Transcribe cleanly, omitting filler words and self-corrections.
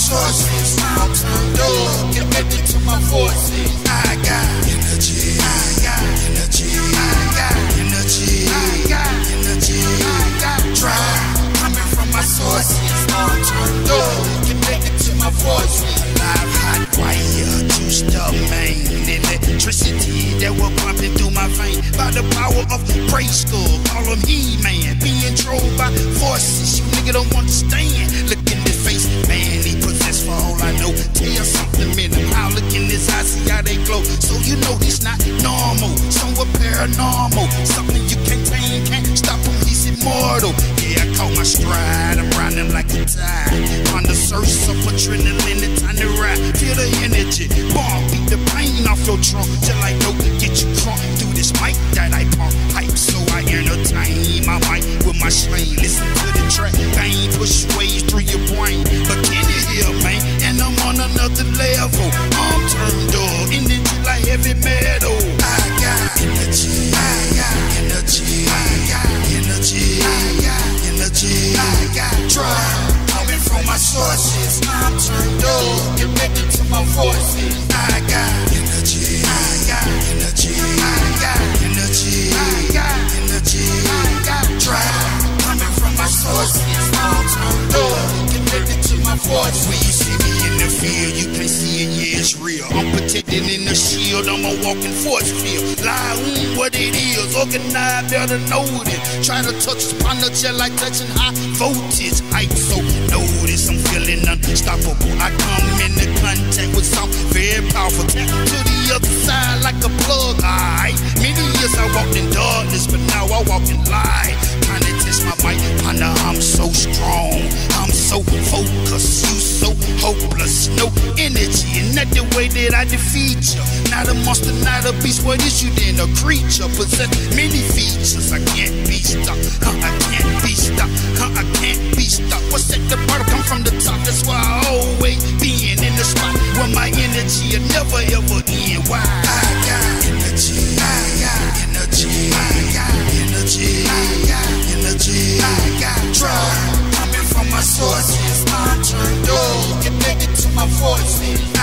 sources. I'm turned up, connected to my voices. I got energy, I got energy, I got energy, I got energy, I got drive coming from my sources. I'm turned up, connected to my voices. Live hot wire, juiced up main electricity that will pumping through my vein by the power of praise skull. Call him He-Man, being drove by forces you nigga don't understand. Look in his face, man, he possessed for all I know. Tell something in him, how look in his eyes, see how they glow. So you know he's not normal, somewhat paranormal. Something you can't tame, can't stop him, he's immortal. Yeah, I caught my stride, I'm riding like a tide. On the search of adrenaline, it's time to ride. Feel the energy, bomb, beat the pain off your trunk till I know, get you crunk through this mic that I pump. Hype, so I entertain my mic with my slang. Listen to the track, bang, push waves through your brain. But can you hear, man? And I'm on another level. I'm turned up, energy like heavy metal. I got energy, I got energy, I got energy, I got energy, I got drive coming from my sources. I'm turned up, connected to my voices. I got energy, I got energy, I got energy, I got energy, I got drive coming from my sources. I'm turned up, connected to my voice. When you see me in the field, you can't see it, yeah, it's real. I'm protected in the shield, I'm a walking force field. Lie what it is, organized, better know it. Try to touch upon the chair like touching high voltage hype. So notice I'm feeling unstoppable. I come into contact with something very powerful. Tap to the other side like a plug, alright. Many years I walked in darkness, but now I walk in light. Trying to test my mic, Honda, I'm so strong, I'm so focused, you so hopeless. No energy, and not the way that I defeat you. Not a monster, not a beast, what is you then? A creature, possess many features. I can't be stopped, I can't be stopped, I can't be stopped. What's at the bottom come from the top, that's why I always being in the spot where my energy will never ever end. Why? I got energy, I got energy, I got energy, I got energy, I got drive coming from my sources. I'm turned up, connected to my voices.